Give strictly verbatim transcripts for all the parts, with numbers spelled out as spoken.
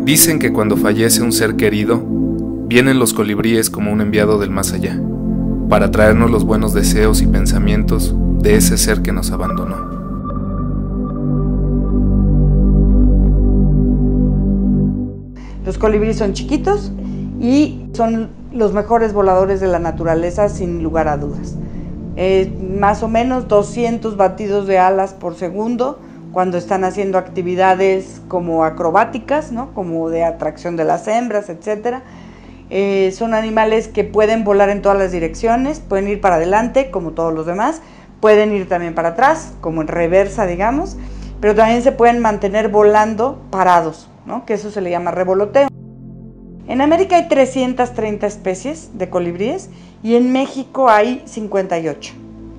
Dicen que cuando fallece un ser querido, vienen los colibríes como un enviado del más allá, para traernos los buenos deseos y pensamientos de ese ser que nos abandonó. Los colibríes son chiquitos y son los mejores voladores de la naturaleza, sin lugar a dudas. Eh, más o menos doscientos batidos de alas por segundo cuando están haciendo actividades como acrobáticas, ¿no? Como de atracción de las hembras, etcétera. Eh, son animales que pueden volar en todas las direcciones, pueden ir para adelante como todos los demás, pueden ir también para atrás, como en reversa, digamos, pero también se pueden mantener volando parados, ¿no? Que eso se le llama revoloteo. En América hay trescientas treinta especies de colibríes y en México hay cincuenta y ocho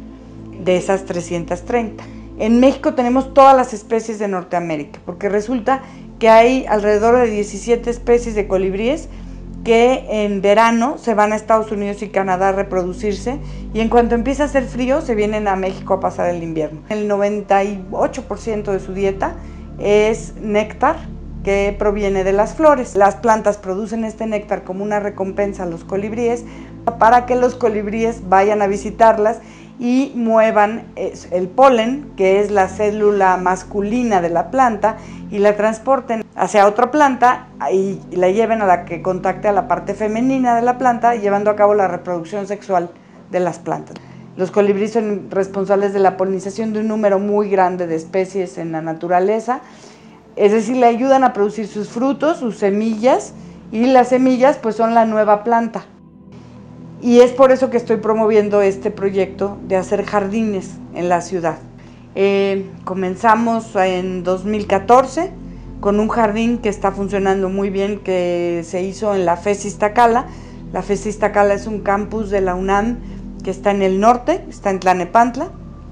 de esas trescientas treinta. En México tenemos todas las especies de Norteamérica, porque resulta que hay alrededor de diecisiete especies de colibríes que en verano se van a Estados Unidos y Canadá a reproducirse, y en cuanto empieza a hacer frío se vienen a México a pasar el invierno. El noventa y ocho por ciento de su dieta es néctar que proviene de las flores. Las plantas producen este néctar como una recompensa a los colibríes para que los colibríes vayan a visitarlas y muevan el polen, que es la célula masculina de la planta, y la transporten hacia otra planta y la lleven a la que contacte a la parte femenina de la planta, llevando a cabo la reproducción sexual de las plantas. Los colibríes son responsables de la polinización de un número muy grande de especies en la naturaleza, es decir, le ayudan a producir sus frutos, sus semillas, y las semillas pues son la nueva planta. Y es por eso que estoy promoviendo este proyecto de hacer jardines en la ciudad. Eh, comenzamos en dos mil catorce con un jardín que está funcionando muy bien, que se hizo en la FES Iztacala. La FES Iztacala es un campus de la UNAM que está en el norte, está en Tlanepantla.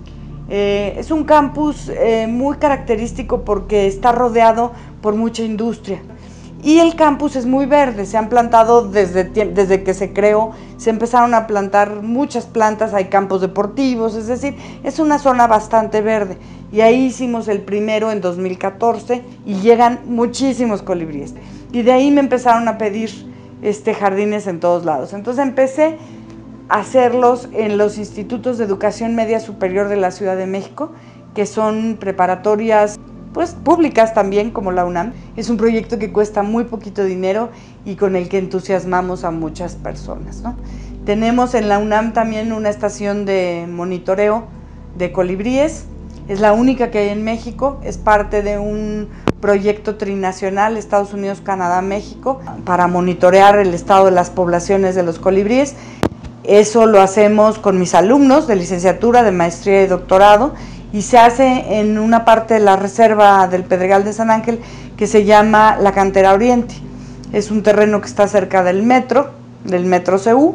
Eh, es un campus eh, muy característico porque está rodeado por mucha industria. Y el campus es muy verde, se han plantado desde, desde que se creó, se empezaron a plantar muchas plantas, hay campos deportivos, es decir, es una zona bastante verde. Y ahí hicimos el primero en dos mil catorce y llegan muchísimos colibríes. Y de ahí me empezaron a pedir este, jardines en todos lados. Entonces empecé a hacerlos en los institutos de educación media superior de la Ciudad de México, que son preparatorias pues públicas también, como la UNAM. Es un proyecto que cuesta muy poquito dinero y con el que entusiasmamos a muchas personas, ¿no? Tenemos en la UNAM también una estación de monitoreo de colibríes, es la única que hay en México, es parte de un proyecto trinacional Estados Unidos, Canadá, México, para monitorear el estado de las poblaciones de los colibríes. Eso lo hacemos con mis alumnos de licenciatura, de maestría y doctorado, y se hace en una parte de la reserva del Pedregal de San Ángel que se llama la Cantera Oriente. Es un terreno que está cerca del metro, del metro C U.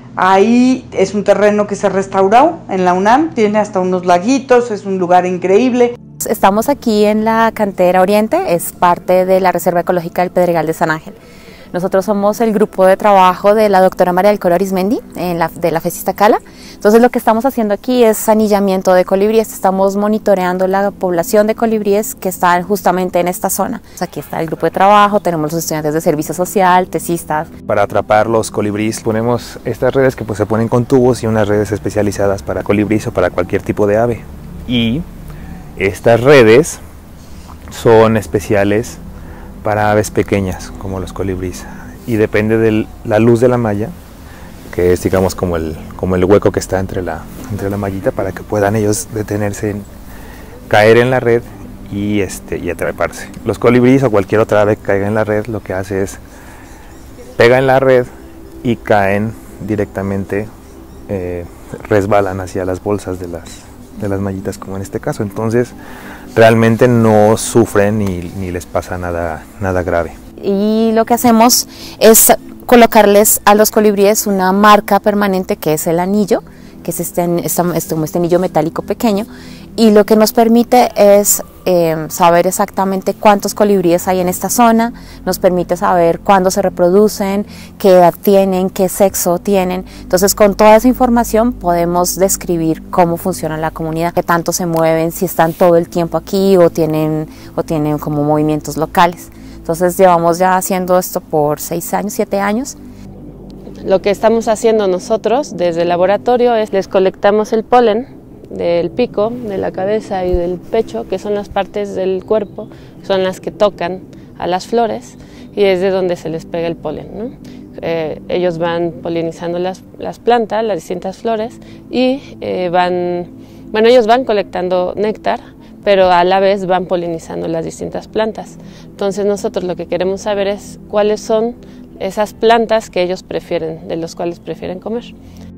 Ahí es un terreno que se restauró en la UNAM, tiene hasta unos laguitos, es un lugar increíble. Estamos aquí en la Cantera Oriente, es parte de la Reserva Ecológica del Pedregal de San Ángel. Nosotros somos el grupo de trabajo de la doctora María del Coro Arizmendi, en la, de la FES Iztacala. Entonces lo que estamos haciendo aquí es anillamiento de colibríes, estamos monitoreando la población de colibríes que están justamente en esta zona. Aquí está el grupo de trabajo, tenemos los estudiantes de servicio social, tesistas. Para atrapar los colibríes ponemos estas redes que pues, se ponen con tubos y unas redes especializadas para colibríes o para cualquier tipo de ave. Y estas redes son especiales para aves pequeñas como los colibríes y depende de la luz de la malla, que es digamos como el, como el hueco que está entre la, entre la mallita, para que puedan ellos detenerse, en, caer en la red y, este, y atraparse. Los colibríes o cualquier otra ave que caiga en la red lo que hace es pega en la red y caen directamente, eh, resbalan hacia las bolsas de las, de las mallitas como en este caso. Entonces realmente no sufren ni, ni les pasa nada, nada grave. Y lo que hacemos es colocarles a los colibríes una marca permanente que es el anillo, que es este, este, este, este anillo metálico pequeño, y lo que nos permite es eh, saber exactamente cuántos colibríes hay en esta zona, nos permite saber cuándo se reproducen, qué edad tienen, qué sexo tienen. Entonces con toda esa información podemos describir cómo funciona la comunidad, qué tanto se mueven, si están todo el tiempo aquí o tienen, o tienen como movimientos locales. Entonces llevamos ya haciendo esto por seis años, siete años. Lo que estamos haciendo nosotros desde el laboratorio es les colectamos el polen del pico, de la cabeza y del pecho, que son las partes del cuerpo, son las que tocan a las flores y es de donde se les pega el polen, ¿no? Eh, ellos van polinizando las, las plantas, las distintas flores y eh, van, bueno, ellos van colectando néctar, pero a la vez van polinizando las distintas plantas. Entonces nosotros lo que queremos saber es cuáles son esas plantas que ellos prefieren, de los cuales prefieren comer.